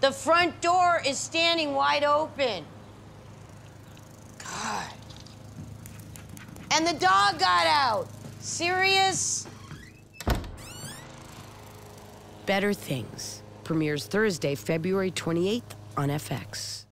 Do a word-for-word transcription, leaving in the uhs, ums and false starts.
The front door is standing wide open. God. And the dog got out. Serious? Better Things premieres Thursday, February twenty-eighth on F X.